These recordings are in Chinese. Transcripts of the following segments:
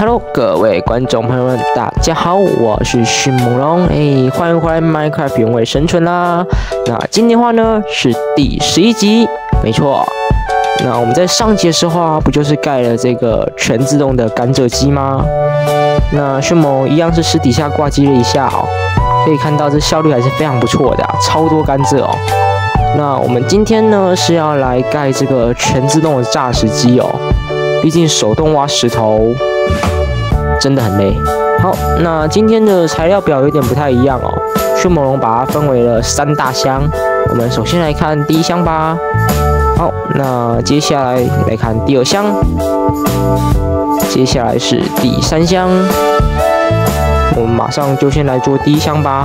Hello， 各位观众朋友们，大家好，我是迅猛龙，欢迎回来 Minecraft 原味生存啦。那今天的话呢是第11集，没错。那我们在上集的时候啊，不就是盖了这个全自动的甘蔗机吗？那迅猛一样是私底下挂机了一下哦，可以看到这效率还是非常不错的，超多甘蔗哦。那我们今天呢是要来盖这个全自动的榨石机哦，毕竟手动挖石头真的很累。好，那今天的材料表有点不太一样哦，迅猛龙把它分为了3大箱。我们首先来看第1箱吧。好，那接下来来看第2箱，接下来是第3箱。我们马上就先来做第1箱吧。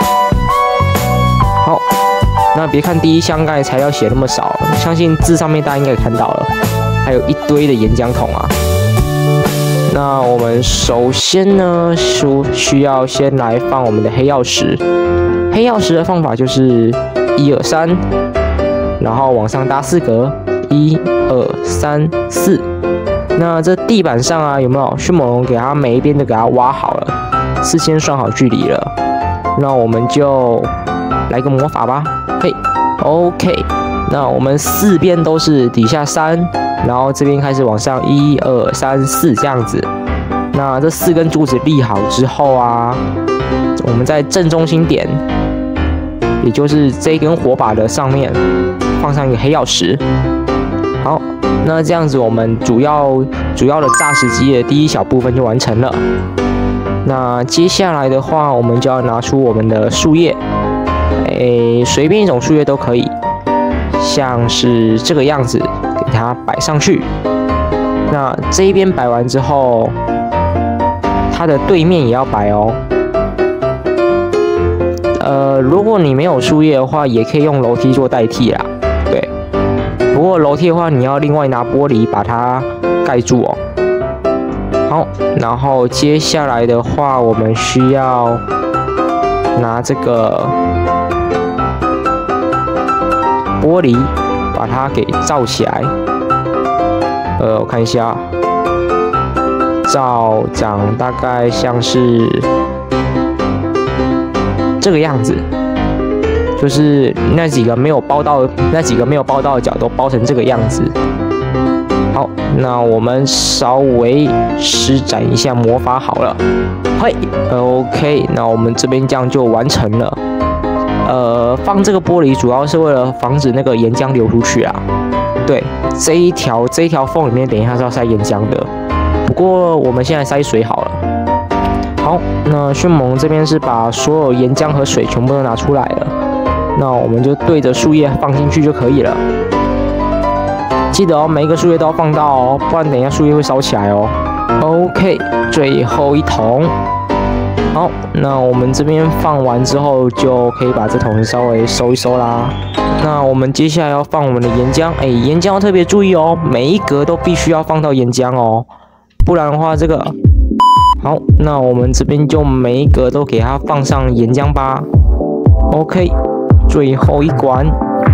好，那别看第1箱刚才材料写那么少，相信字上面大家应该也看到了，还有一堆的岩浆桶啊。那我们首先呢，需要先来放我们的黑曜石。黑曜石的方法就是1、2、3，然后往上搭4格，1、2、3、4。那这地板上啊，有没有迅猛龙给它每一边都给它挖好了，事先算好距离了。那我们就来个魔法吧，嘿 ，OK。那我们4边都是底下3。然后这边开始往上1、2、3、4这样子。那这4根柱子立好之后啊，我们在正中心点，也就是这根火把的上面放上一个黑曜石。好，那这样子我们主要的榨石机的第1小部分就完成了。那接下来的话，我们就要拿出我们的树叶，随便一种树叶都可以，像是这个样子。给它摆上去，那这一边摆完之后，它的对面也要摆哦。如果你没有树叶的话，也可以用楼梯做代替啦。对，不过楼梯的话，你要另外拿玻璃把它盖住哦。好，然后接下来的话，我们需要拿这个玻璃把它给罩起来。我看一下，罩长大概像是这个样子，就是那几个没有包到的角都包成这个样子。好，那我们稍微施展一下魔法好了。嘿 ，OK， 那我们这边这样就完成了。放这个玻璃主要是为了防止那个岩浆流出去啊。对，这一条缝里面等一下是要塞岩浆的，不过我们现在塞水好了。好，那迅猛这边是把所有岩浆和水全部都拿出来了，那我们就对着树叶放进去就可以了。记得哦，每一个树叶都要放到哦，不然等一下树叶会烧起来哦。OK， 最后一桶。好，那我们这边放完之后，就可以把这桶稍微收一收啦。那我们接下来要放我们的岩浆，岩浆要特别注意哦，每一格都必须要放到岩浆哦，不然的话这个……好，那我们这边就每一格都给它放上岩浆吧。OK， 最后一管。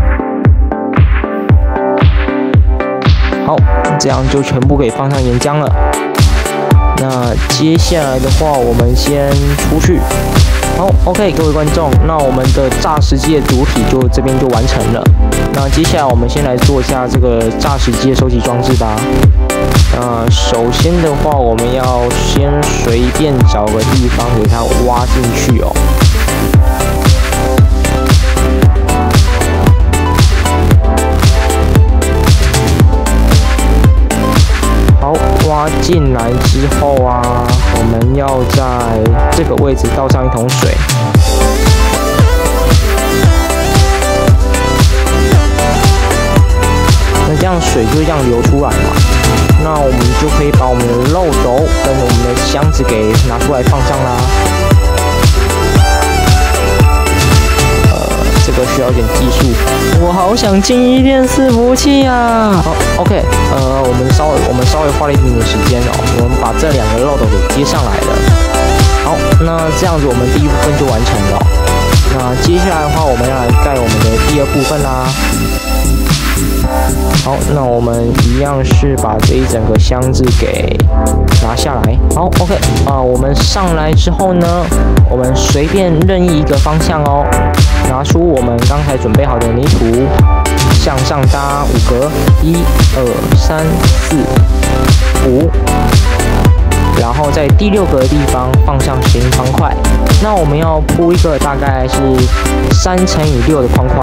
好，这样就全部给放上岩浆了。那接下来的话，我们先出去。好 ，OK， 各位观众，那我们的榨石机的主体就这边就完成了。那接下来我们先来做一下这个榨石机的收集装置吧。首先的话，我们要先随便找个地方给它挖进去哦。好，挖进来之后啊，我们要在这个位置倒上一桶水。那这样水就这样流出来嘛，那我们就可以把我们的漏斗跟我们的箱子给拿出来放上啦。这个需要一点技术，我好想进一电伺服器啊！好 ，OK， 我们稍微花了一点点时间哦，我们把这2个漏斗给接上来了。好，那这样子我们第1部分就完成了。那接下来的话，我们要来盖我们的第2部分啦。 好，那我们一样是把这一整个箱子给拿下来。好 ，OK， 我们上来之后呢，我们随便任意一个方向哦，拿出我们刚才准备好的泥土，向上搭5格，1、2、3、4、5。然后在第6格的地方放上10英方块，那我们要铺一个大概是3乘以6的框框。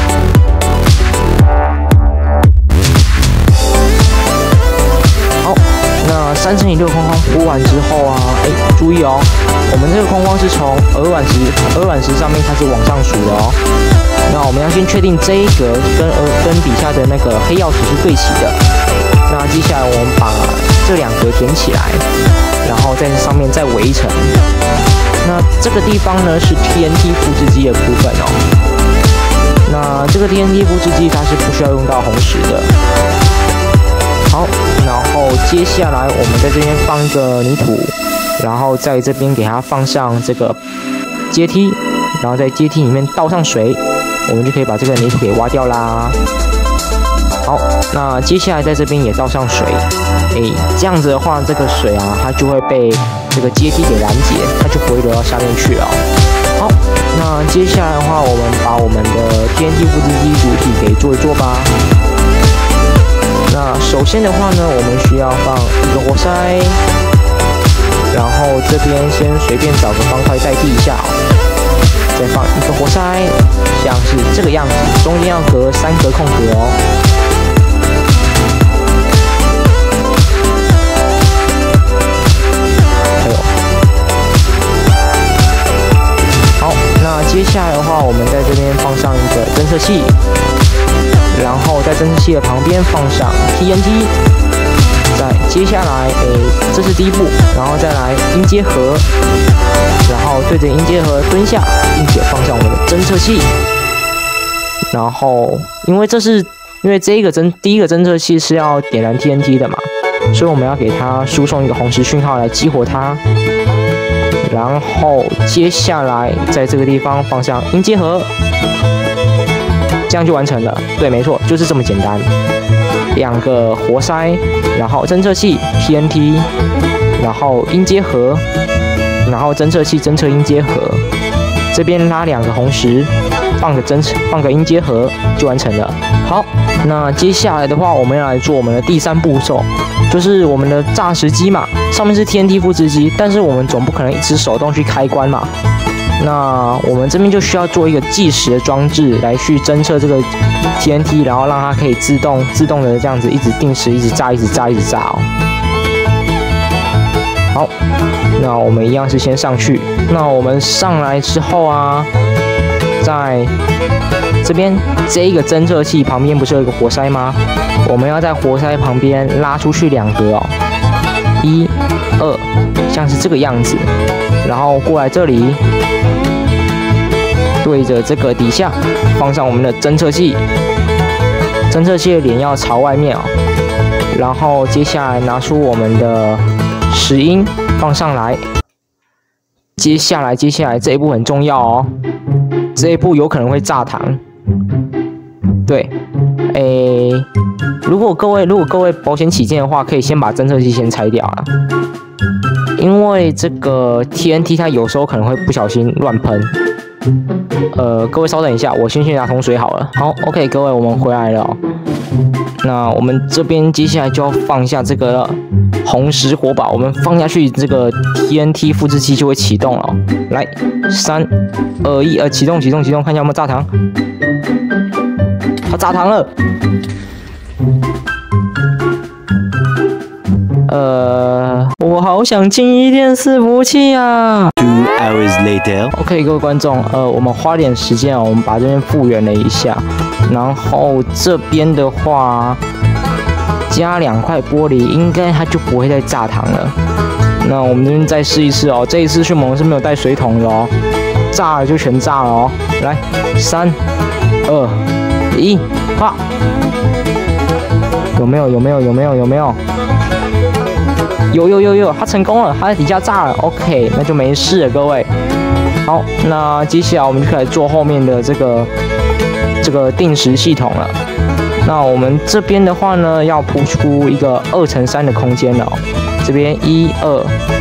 好，那3乘以6框框铺完之后啊，注意哦，我们这个框框是从鹅卵石上面开始往上数的哦。那我们要先确定这一格跟底下的那个黑曜石是对齐的。那接下来我们把这2格填起来，然后在上面再围一层。那这个地方呢是 TNT 复制机的部分哦。那这个 TNT 复制机它是不需要用到红石的。好，然后接下来我们在这边放一个泥土，然后在这边给它放上这个阶梯，然后在阶梯里面倒上水，我们就可以把这个泥土给挖掉啦。好，那接下来在这边也倒上水，这样子的话，这个水啊，它就会被这个阶梯给拦截，它就不会流到下面去了。好，那接下来的话，我们把我们的 TNT 复制机主体给做一做吧。那首先的话呢，我们需要放一个活塞，然后这边先随便找个方块代替一下，再放一个活塞，像是这个样子，中间要隔3格空格哦。那接下来的话，我们在这边放上一个侦测器，然后在侦测器的旁边放上 TNT， 再接下来，这是第一步，然后再来音阶盒，然后对着音阶盒蹲下，并且放上我们的侦测器，然后因为第一个侦测器是要点燃 TNT 的嘛，所以我们要给它输送一个红石讯号来激活它。然后接下来在这个地方放上音阶盒，这样就完成了。对，没错，就是这么简单。2个活塞，然后侦测器 TNT， 然后音阶盒，然后侦测器侦测音阶盒，这边拉2个红石，放个音阶盒就完成了。好，那接下来的话，我们要来做我们的第3步骤，就是我们的炸石机嘛。上面是 TNT 复制机，但是我们总不可能一直手动去开关嘛。那我们这边就需要做一个计时的装置来去侦测这个 TNT， 然后让它可以自动的这样子一直定时，一直炸哦。好，那我们一样是先上去。那我们上来之后啊，在这边这一个侦测器旁边不是有一个活塞吗？我们要在活塞旁边拉出去2格哦。1、2，像是这个样子，然后过来这里，对着这个底下放上我们的侦测器，侦测器的脸要朝外面哦。然后接下来拿出我们的10音放上来。接下来这一步很重要哦，这一步有可能会炸膛。对，如果各位保险起见的话，可以先把侦测器先拆掉了，因为这个 TNT 它有时候可能会不小心乱喷。各位稍等一下，我先去拿桶水好了。好 ，OK， 各位，我们回来了哦。那我们这边接下来就要放下这个红石火把，我们放下去，这个 TNT 复制器就会启动了哦。来，3、2、1，启动，看一下有没有炸膛。它炸膛了。我好想进一电伺服器啊 ！2 hours later。 OK， 各位观众，我们花点时间我们把这边复原了一下，然后这边的话加2块玻璃，应该它就不会再炸膛了。那我们这边再试一次哦，这一次迅猛是没有带水桶的哦，炸了就全炸了哦。来，3、2、1，啪！有没有？有，它成功了，它在底下炸了。OK， 那就没事了，各位。好，那接下来我们就开始做后面的这个定时系统了。 那我们这边的话呢，要铺出一个2×3的空间了哦。这边1、2，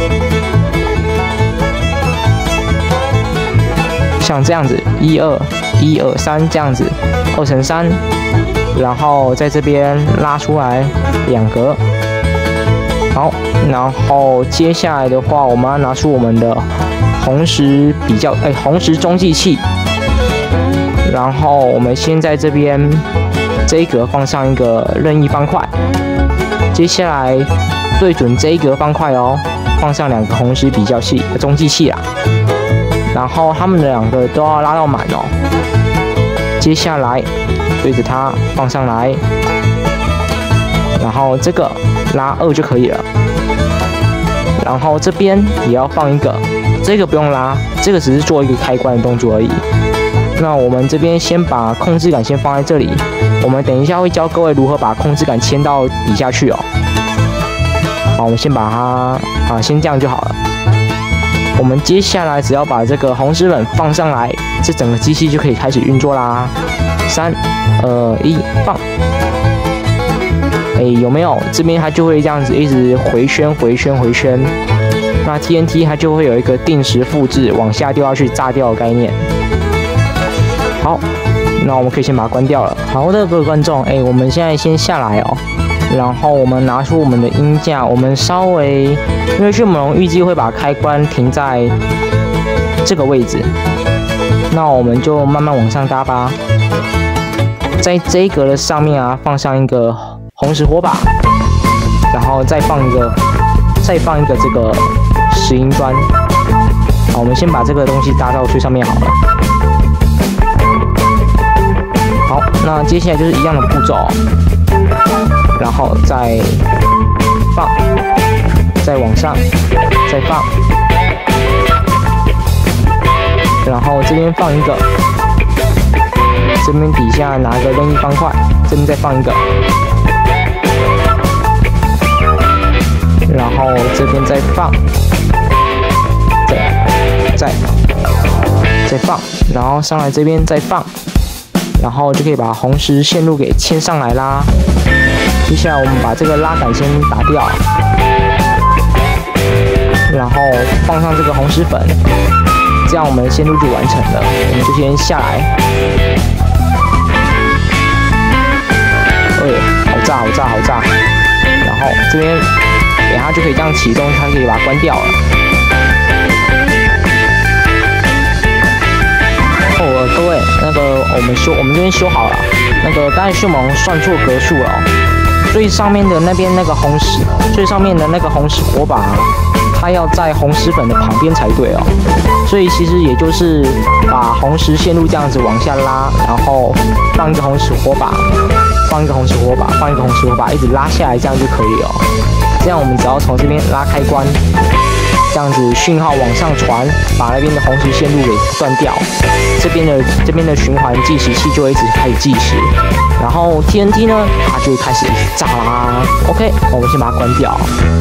像这样子，1、2、1、2、3这样子，2×3，然后在这边拉出来2格。好，然后接下来的话，我们要拿出我们的红石红石中继器，然后我们先在这边这一格放上一个任意方块，接下来对准这一格方块哦，放上2个红石比较器中继器啦，然后它们的2个都要拉到满哦。接下来对着它放上来，然后这个拉2就可以了。然后这边也要放一个，这个不用拉，这个只是做一个开关的动作而已。那我们这边先把控制杆先放在这里，我们等一下会教各位如何把控制杆牵到底下去哦。好，我们先把它先这样就好了。我们接下来只要把这个红石粉放上来，这整个机器就可以开始运作啦。3、2、1，放！有没有？这边它就会这样子一直回圈。那 TNT 它就会有一个定时复制，往下掉下去炸掉的概念。好，那我们可以先把它关掉了。好的，各位观众，我们现在先下来哦。然后我们拿出我们的音架，我们稍微，因为迅猛龙预计会把开关停在这个位置，那我们就慢慢往上搭吧。在这一格的上面啊，放上一个红石火把，然后再放一个这个石英砖。好，我们先把这个东西搭到最上面好了。好，那接下来就是一样的步骤哦。然后再放，再往上，再放，然后这边放一个，这边底下拿个任意方块，这边再放一个，然后这边再放，再放，然后上来这边再放，然后就可以把红石线路给牵上来啦。接下来我们把这个拉杆先打掉，然后放上这个红石粉，这样我们的线路就完成了。我们就先下来，好炸！然后这边等下就可以这样启动，它可以把它关掉了。各位，那个我们这边修好了，那个刚才迅猛龙算错格数了哦。最上面的那边那个红石，最上面的那个红石火把，它要在红石粉的旁边才对哦。所以其实也就是把红石线路这样子往下拉，然后放一个红石火把，放一个红石火把，放一个红石火把，一直拉下来，这样就可以哦。这样我们只要从这边拉开关，这样子讯号往上传，把那边的红石线路给断掉，这边的循环计时器就会一直开始计时，然后 TNT 呢，它就会开始一直炸啦。OK， 我们先把它关掉。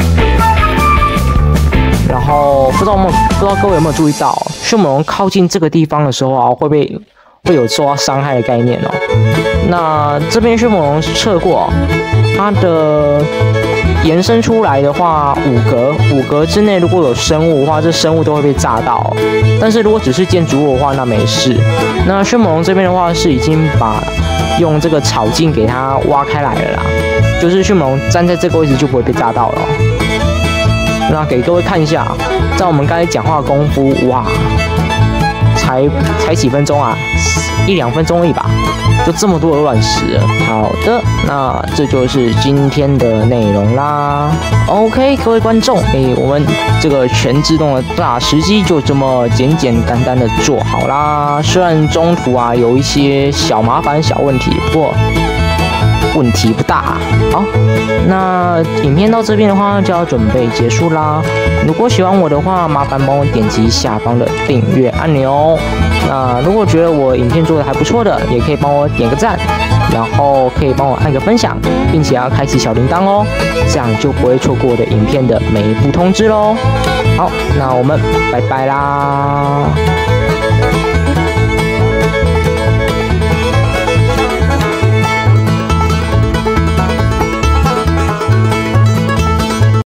然后不知道各位有没有注意到，迅猛龙靠近这个地方的时候啊，会有受到伤害的概念哦。那这边迅猛龙测过，它的延伸出来的话，5格之内如果有生物的话，这生物都会被炸到。但是如果只是建筑物的话，那没事。那迅猛龙这边的话是已经用这个草茎给它挖开来了啦，就是迅猛龙站在这个位置就不会被炸到了。那给各位看一下，在我们刚才讲话的功夫，哇，才几分钟啊，1-2分钟而已吧，就这么多鹅卵石了。好的，那这就是今天的内容啦。OK， 各位观众，我们这个全自动的大石机就这么简简单单的做好啦。虽然中途啊有一些小麻烦、小问题，不过问题不大。好，那影片到这边的话就要准备结束啦。如果喜欢我的话，麻烦帮我点击下方的订阅按钮。那如果觉得我影片做的还不错的，也可以帮我点个赞，然后可以帮我按个分享，并且要开启小铃铛哦，这样就不会错过我的影片的每一部通知喽。好，那我们拜拜啦。